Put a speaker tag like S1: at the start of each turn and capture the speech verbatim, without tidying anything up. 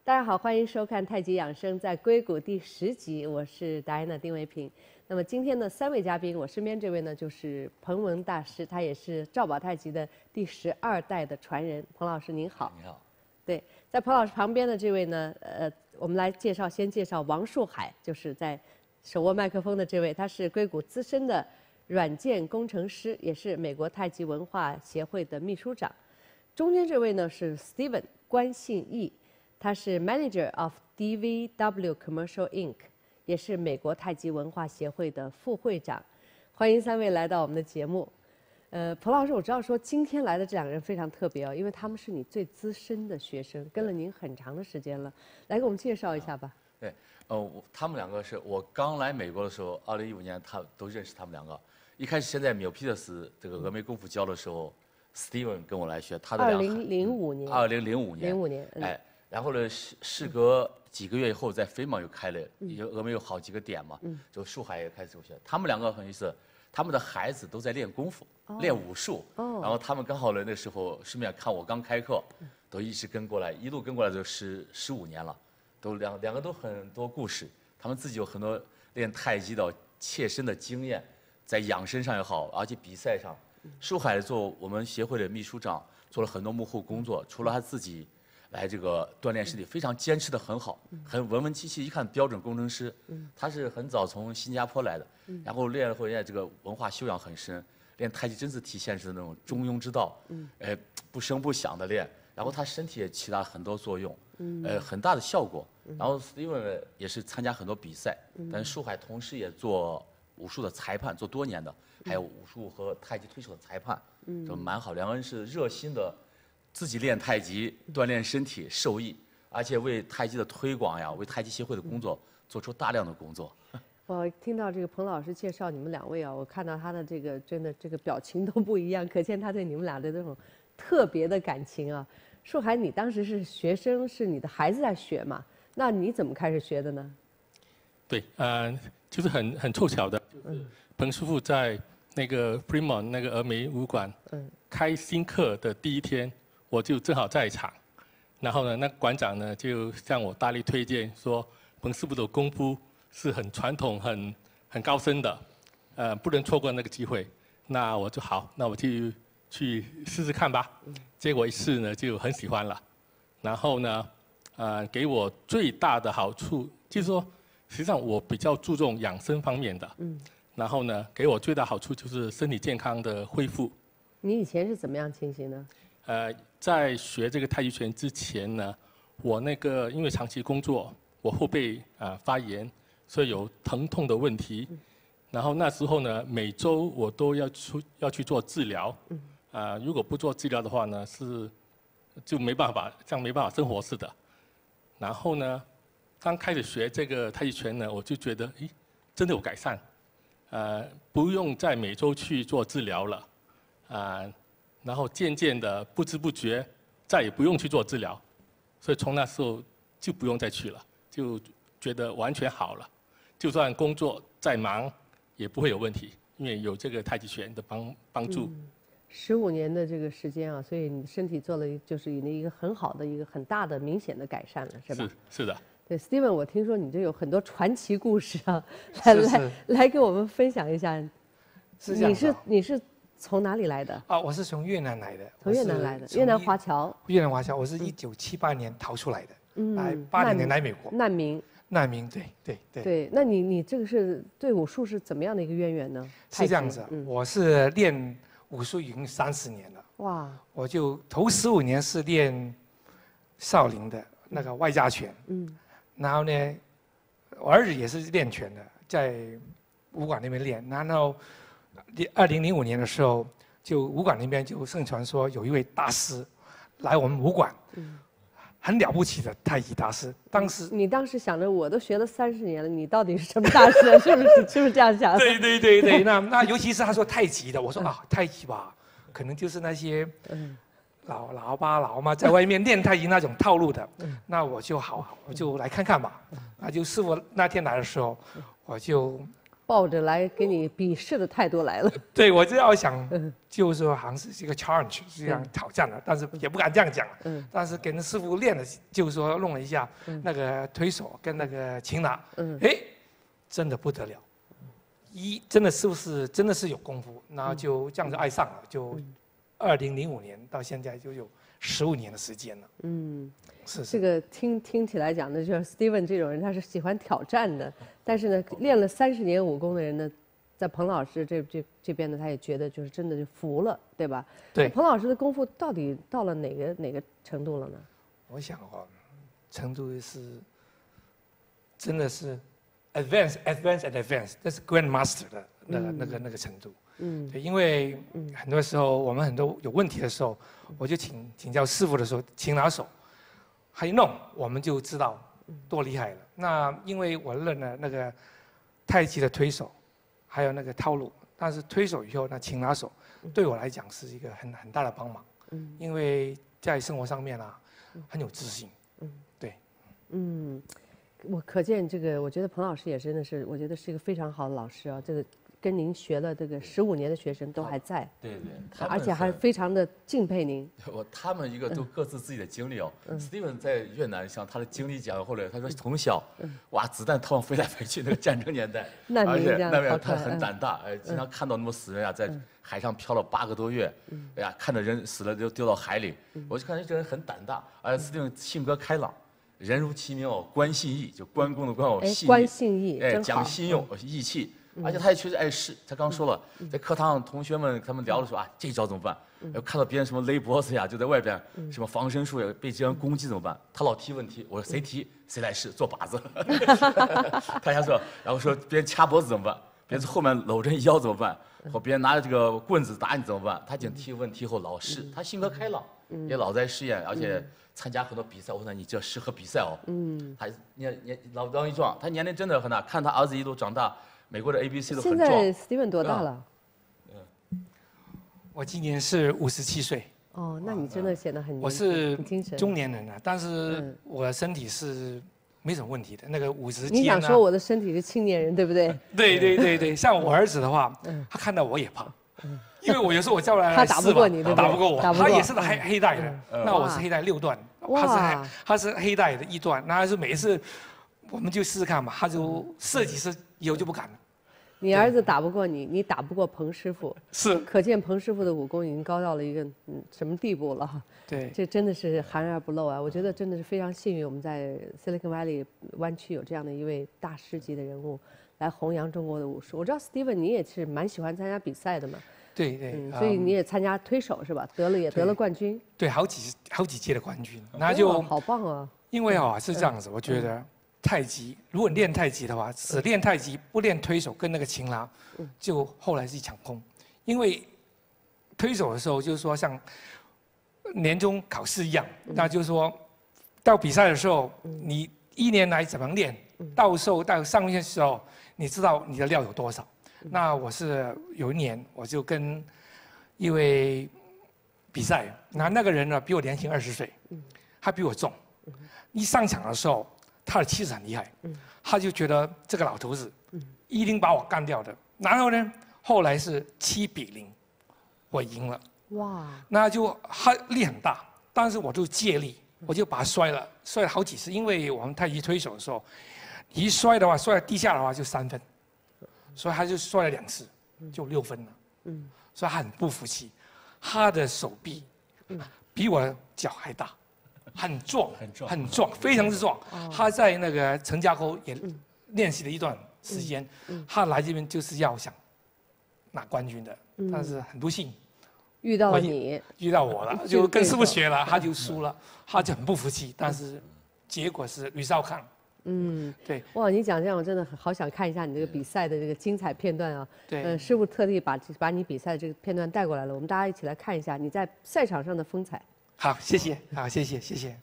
S1: 大家好，欢迎收看《太极养生》在硅谷第十集，我是达安娜丁维平。那么今天的三位嘉宾，我身边这位呢就是彭文大师，他也是赵宝太极的第十二代的传人。彭老师您好。
S2: 你好。
S1: 对，在彭老师旁边的这位呢，呃，我们来介绍，先介绍王树海，就是在手握麦克风的这位，他是硅谷资深的软件工程师，也是美国太极文化协会的秘书长。中间这位呢是 Steven 关信义。他是 Manager of D V W Commercial Incorporated， 也是美国太极文化协会的副会长。欢迎三位来到我们的节目。呃，彭老师，我知道说今天来的这两个人非常特别哦，因为他们是你最资深的学生，跟了您很长的时间了。来给我们介绍一下吧。
S2: 对，呃，我他们两个是我刚来美国的时候，二零一五年他都认识他们两个。一开始先在纽皮特斯这个峨眉功夫教的时候 ，Steven 跟我来学，他的两
S1: 二零零五年。
S2: 二零零五年。
S1: 零五年。
S2: 哎。然后呢，事事隔几个月以后，在飞马又开了，有峨眉有好几个点嘛，
S1: 嗯、
S2: 就树海也开始学。他们两个很有意思，他们的孩子都在练功夫，哦、练武术。
S1: 哦、
S2: 然后他们刚好呢，那时候顺便看我刚开课，都一直跟过来，一路跟过来就十十五年了，都两两个都很多故事。他们自己有很多练太极的切身的经验，在养生上也好，而且比赛上，树海做我们协会的秘书长，做了很多幕后工作，除了他自己。来这个锻炼身体，非常坚持的很好，很文文气气，一看标准工程师。他是很早从新加坡来的，然后练了后，人家这个文化修养很深，练太极真是体现出那种中庸之道，呃，不声不响的练，然后他身体也起到很多作用，呃，很大的效果。然后 Steven 也是参加很多比赛，但是树海同时也做武术的裁判，做多年的，还有武术和太极推手的裁判，就蛮好。两个人是热心的。自己练太极，锻炼身体，受益，而且为太极的推广呀，为太极协会的工作做出大量的工作。
S1: 我听到这个彭老师介绍你们两位啊，我看到他的这个真的这个表情都不一样，可见他对你们俩的这种特别的感情啊。树海，你当时是学生，是你的孩子在学嘛？那你怎么开始学的呢？
S3: 对，呃，就是很很凑巧的，就是彭师傅在那个 Fremont 那个峨眉武馆嗯开新课的第一天。我就正好在场，然后呢，那馆长呢就向我大力推荐说，彭师傅的功夫是很传统、很很高深的，呃，不能错过那个机会。那我就好，那我就去试试看吧。结果一试呢，就很喜欢了。然后呢，呃，给我最大的好处就是说，实际上我比较注重养生方面的。嗯。然后呢，给我最大好处就是身体健康的恢复。
S1: 你以前是怎么样情形呢？
S3: 呃，在学这个太极拳之前呢，我那个因为长期工作，我后背啊、呃、发炎，所以有疼痛的问题。然后那时候呢，每周我都要出要去做治疗。啊、呃，如果不做治疗的话呢，是就没办法，像没办法生活似的。然后呢，刚开始学这个太极拳呢，我就觉得，咦，真的有改善。呃，不用再每周去做治疗了，啊、呃。然后渐渐的不知不觉，再也不用去做治疗，所以从那时候就不用再去了，就觉得完全好了。就算工作再忙，也不会有问题，因为有这个太极拳的帮帮助。
S1: 十五年的这个时间啊，所以你身体做了就是一个很好的一个很大的明显的改善了，是吧？
S3: 是是的。
S1: 对 ，Steven， 我听说你这有很多传奇故事啊，来来来给我们分享一下。
S4: 是这样的。
S1: 你是你是。从哪里来的？
S4: 啊，我是从越南来的。
S1: 从越南来的，越南华侨。
S4: 越南华侨，我是一九七八年逃出来的，嗯，来八零年来美国。
S1: 难民。
S4: 难民，对对对。
S1: 对，那你你这个是对武术是怎么样的一个渊源呢？
S4: 是这样子，嗯、我是练武术已经三十年了。哇！我就头十五年是练少林的那个外家拳，嗯，然后呢，我儿子也是练拳的，在武馆那边练，然后。二零零五年的时候，就武馆那边就盛传说有一位大师来我们武馆，嗯、很了不起的太极大师。当时
S1: 你当时想着，我都学了三十年了，你到底是什么大师？是不是？是不是这样想？
S4: 对对对对，那那尤其是他说太极的，我说啊，太极吧，可能就是那些老老爸老妈在外面练太极那种套路的，那我就好，我就来看看吧。那就师傅那天来的时候，我就
S1: 抱着来给你比试的态度来了。
S4: 对，我就要想，就是说好像是一个 challenge， 是这样挑战的，但是也不敢这样讲。嗯。但是给那师傅练了，就是说弄了一下那个推手跟那个擒拿，嗯，哎，真的不得了。一真的是不是真的是有功夫，然后就这样就爱上了，就二零零五年到现在就有十五年的时间了。嗯。是
S1: 这个听听起来讲呢，就是 Steven 这种人，他是喜欢挑战的。但是呢，练了三十年武功的人呢，在彭老师这这这边呢，他也觉得就是真的就服了，对吧？
S4: 对。
S1: 彭老师的功夫到底到了哪个哪个程度了呢？
S4: 我想哦，程度是真的是 advance advance and advance， 这是 grandmaster 的那个、嗯、那个那个程度。嗯。对，因为很多时候我们很多有问题的时候，我就请请教师傅的时候，擒拿手。还弄，我们就知道多厉害了。那因为我认了那个太极的推手，还有那个套路，但是推手以后，那擒拿手对我来讲是一个很很大的帮忙。嗯，因为在生活上面啊，很有自信。嗯，对。
S1: 嗯，我可见这个，我觉得彭老师也真的是，我觉得是一个非常好的老师啊。这个跟您学了这个十五年的学生都还在。
S2: 对对。
S1: 而且还非常的敬佩您。
S2: 我他们一个都各自自己的经历哦。嗯。Steven 在越南，像他的经历讲，后来他说从小，哇，子弹头上飞来飞去，那个战争年代，而且那边他很胆大，哎，经常看到那么死人啊，在海上漂了八个多月，哎呀，看着人死了就丢到海里，我就看这人很胆大，而且 Steven 性格开朗。人如其名哦，关信义，就关公的关哦，
S1: 信义。关信义，
S2: 哎，讲信用，义气。而且他也确实碍事，他刚说了，在课堂上同学们他们聊的时候啊，这招怎么办？要看到别人什么勒脖子呀，就在外边什么防身术呀，被这样攻击怎么办？他老提问题，我说谁提谁来试，做靶子。他还说，然后说别人掐脖子怎么办？别人从后面搂着腰怎么办？或别人拿着这个棍子打你怎么办？他仅提问题后老试，他性格开朗，也老在试验，而且参加很多比赛。我说你这适合比赛哦。嗯。他年年老当益壮，他年龄真的很大，看他儿子一路长大。美国的 A B C 都很壮。
S1: 现在 Steven 多大了？
S4: 嗯，我今年是五十七岁。
S1: 哦，那你真的显得很
S4: 我是中年人了，但是我身体是没什么问题的。那个五十斤。
S1: 你想说我的身体是青年人，对不对？
S4: 对对对对，像我儿子的话，他看到我也怕，因为我有时候我叫来
S1: 他打不过你，
S4: 打不过我，他也是黑黑带的，那我是黑带六段，他是他是黑带的一段，那是每一次我们就试试看嘛，他就设计师以后就不敢了。
S1: 你儿子打不过你，你打不过彭师傅，
S4: 是，
S1: 可见彭师傅的武功已经高到了一个嗯什么地步了哈。
S4: 对，
S1: 这真的是含而不露啊！我觉得真的是非常幸运，我们在 Silicon Valley 湾区有这样的一位大师级的人物来弘扬中国的武术。我知道 Steven 你也是蛮喜欢参加比赛的嘛。
S4: 对对、
S1: 嗯，所以你也参加推手是吧？得了也得了冠军。
S4: 对，好几好几届的冠军，那就、
S1: 哦、好棒啊！
S4: 因为啊是这样子，我觉得。太极，如果你练太极的话，只练太极不练推手跟那个擒拿，就后来是一场空。因为推手的时候，就是说像年终考试一样，那就是说到比赛的时候，你一年来怎么练，到时候到上面的时候，你知道你的料有多少。那我是有一年，我就跟一位比赛，那那个人呢比我年轻二十岁，他比我重，一上场的时候。他的气势很厉害，他就觉得这个老头子一定把我干掉的。然后呢，后来是七比零，我赢了。哇！那就他力很大，但是我就借力，我就把他摔了，摔了好几次。因为我们太极推手的时候，一摔的话，摔到地下的话就三分，所以他就摔了两次，就六分了。嗯，所以他很不服气，他的手臂比我的脚还大。很壮，很壮，很壮，非常之壮。他在那个陈家沟也练习了一段时间，他来这边就是要想拿冠军的，但是很不幸
S1: 遇到了你，
S4: 遇到我了，就跟师傅学了，他就输了，他就很不服气，但是结果是吕少康。嗯，对。
S1: 哇，你讲这样，我真的好想看一下你这个比赛的这个精彩片段啊。
S4: 对。
S1: 呃，师傅特地把把你比赛这个片段带过来了，我们大家一起来看一下你在赛场上的风采。
S4: 好，谢谢，好，谢谢，谢谢。